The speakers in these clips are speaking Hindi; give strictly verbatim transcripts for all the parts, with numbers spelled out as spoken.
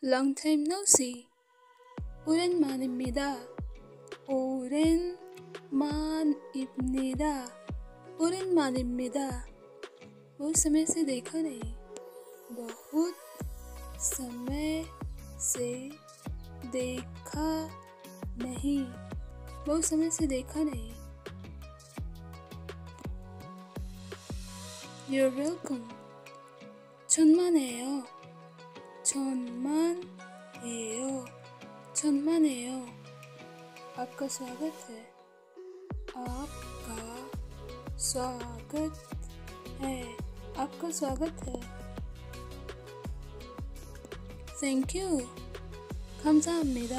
Long time no see. 오랜만입니다. 오랜만입니다. 오랜만입니다. बहुत समय से देखा नहीं. बहुत समय से देखा नहीं. बहुत समय से देखा नहीं. You're welcome. 천만에요. 천만에요. 천만에요. आपका स्वागत है. आपका स्वागत है. आपका स्वागत है. Thank you. 감사합니다.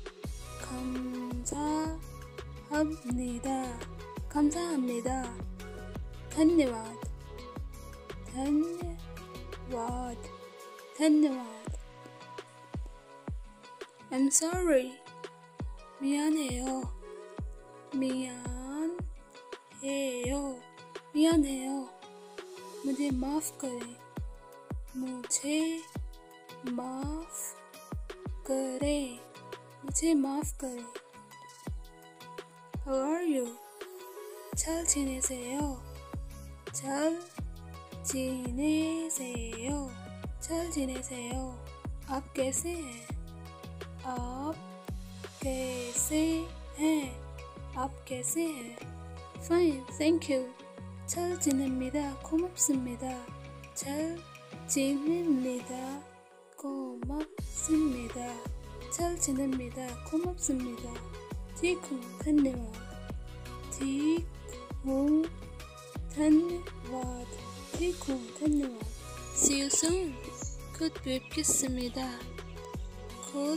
감사합니다. 감사합니다. धन्यवाद. धन्यवाद. धन्यवाद. I'm sorry. 미안해요. 미안해요. 미안해요. मुझे माफ करें. मुझे माफ करें. मुझे माफ करें. How are you? 잘 지내세요. 잘 지내세요. 잘 지내세요. आप कैसे हैं? आप कैसे हैं? आप कैसे हैं? Fine, thank you. 잘 지냅니다. 고맙습니다. 잘 지냅니다. 고맙습니다. 잘 지냅니다. 고맙습니다. ठीक हूँ, धन्यवाद. ठीक हूँ, धन्यवाद. ठीक हूँ, धन्यवाद. See you soon. 곧 뵙겠습니다. 곧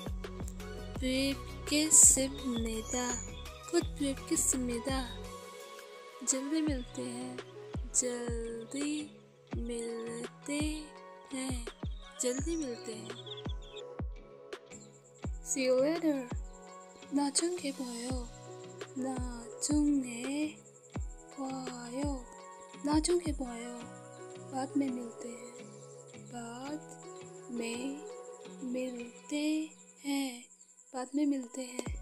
뵙겠습니다. 곧 뵙겠습니다. जल्दी मिलते हैं. जल्दी मिलते हैं. जल्दी मिलते हैं. See you later. 나중에 봐요. 나중에 봐요. 나중에 봐요. बाद में मिलते हैं. बाद में मिलते हैं. बाद में मिलते हैं.